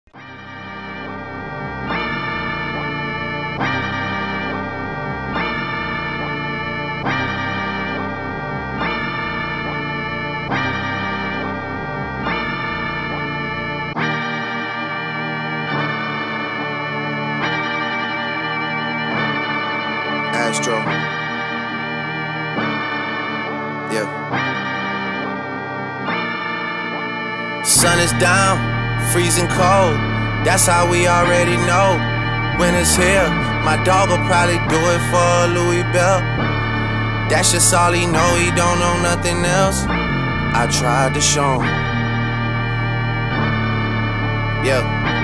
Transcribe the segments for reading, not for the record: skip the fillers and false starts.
Astro. Yeah. Sun is down, freezing cold. That's how we already know. Winter's here. My dog will probably do it for Louis Bell. That's just all he know. He don't know nothing else. I tried to show him. Yeah.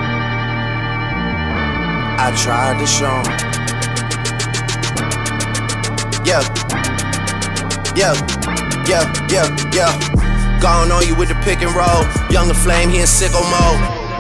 I tried to show him. Yeah, yeah, yeah, yeah, yeah. Gone on you with the pick and roll. Younger Flame, he in sicko mode.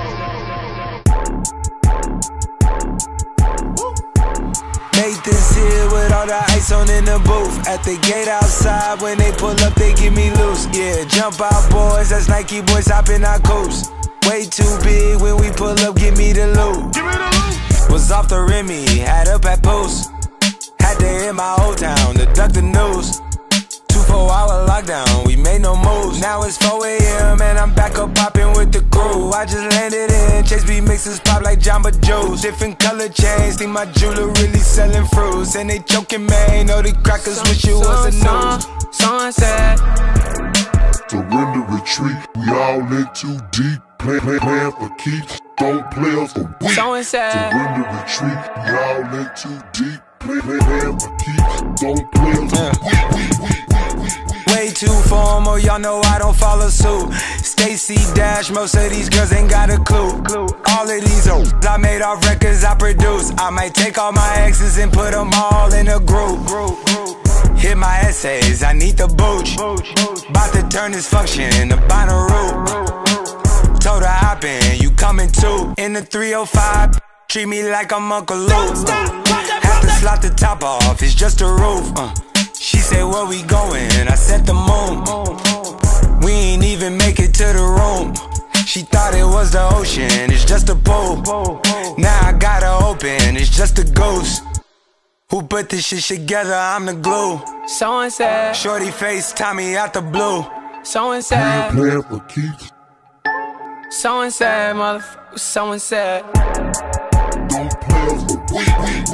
Made this here with all the ice on in the booth. At the gate outside, when they pull up, they get me loose. Yeah, jump out boys, that's Nike boys hopping our coast. Way too big when we pull up, give me the loot. Was off the Remy, had up at post. Had to hit my old town to duck the news. 24-hour lockdown, we made no moves. Now it's 4 AM and I'm back up popping with the crew. I just landed in, Chase B mixes pop like Jamba Juice. Different color chains, think my jeweler really selling fruits. And they joking, man, know the crackers wish it was a news. Sunset. Surrender, retreat, we all in too deep. Plan for keeps, don't play us for weeks. Surrender, retreat, we all in too deep. Plan for keeps, don't play us for weeks. Way too formal, y'all know I don't follow suit. Stacy Dash, most of these girls ain't got a clue. All of these hoes I made off records I produce. I might take all my exes and put them all in a group. Hit my essays, I need the booch. About to turn this function into Bonnaroo. Told her hop in, you coming too. In the 305, treat me like I'm Uncle Luke. Have to slot the top off, it's just a roof. She said, where we going? I said the moon. We ain't even make it to the room. She thought it was the ocean, it's just a pool. Now I gotta open, it's just a ghost. Who put this shit together? I'm the glue. So and said. Shorty face, Tommy out the blue. So and said. Plan for keeps, So and said, motherfucker. So and said. don't play us for weeks.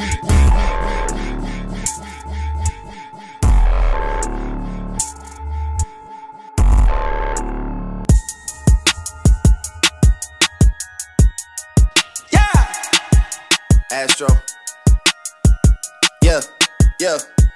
Astro. Yeah, yeah,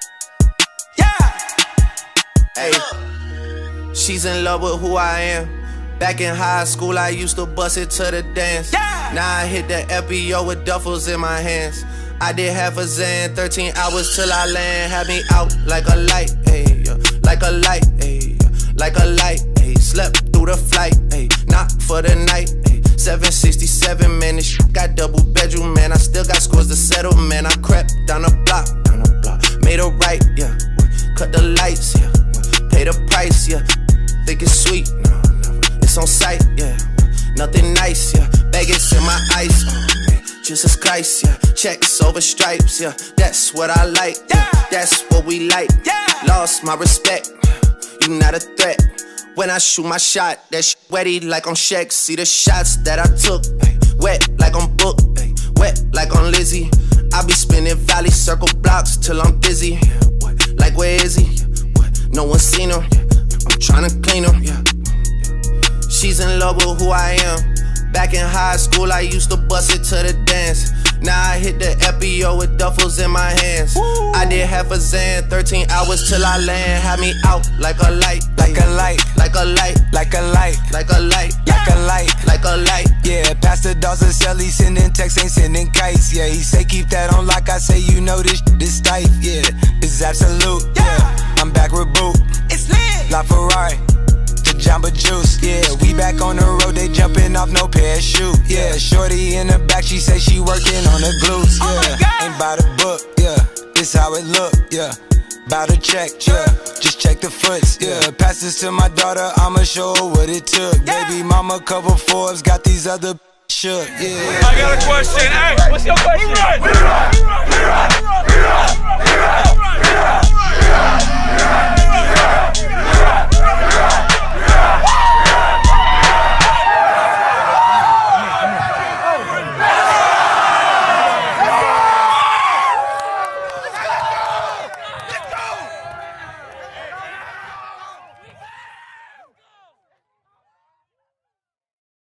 Yeah. hey. She's in love with who I am. Back in high school, I used to bust it to the dance. Yeah. Now I hit the FBO with duffels in my hands. I did half a Zan, 13 hours till I land. Had me out like a light, ayy, like a light, ayy, like a light, ayy. Slept through the flight, ayy, not for the night, ayy. 767, man, this shit got double bedroom, man. I still got scores to settle, man. I crept down the block, made a right, yeah. Cut the lights, yeah. Pay the price, yeah. Think it's sweet, no, never. It's on sight, yeah. Nothing nice, yeah. Baggage in my ice, man. Jesus Christ, yeah. Checks over stripes, yeah. That's what I like, yeah. That's what we like, yeah. Lost my respect, you not a threat. When I shoot my shot, that shit wetty like on Shaq. See the shots that I took, ay, wet like on Book, ay, wet like on Lizzie. I be spinning valley circle blocks till I'm dizzy. What? Like where is he? What? No one seen him. I'm tryna clean him. Yeah. She's in love with who I am. Back in high school, I used to bust it to the dance. Now I hit the FBO with duffels in my hands. Woo. I did half a Zan, 13 hours till I land. Had me out like a light, Like a light, like a light, like a light, like a light, like a light, like a light. Yeah, Pastor Dawson sell, he sending texts, ain't sending kites. Yeah, he say keep that on lock, I say you know this shit is tight. Yeah, it's absolute. Yeah, I'm back with Boot. It's lit. La Ferrari to Jamba Juice. Yeah, we back on the road, they jumping off no parachute. Yeah, shorty in the back, she say she working on the glutes. Yeah, ain't by the book. Yeah, this how it look. Yeah. Bout to check, yeah. Just check the foots, yeah. Pass this to my daughter, I'ma show her what it took. Baby mama cover Forbes, got these other shook, yeah. I got a question. Hey, what's your question?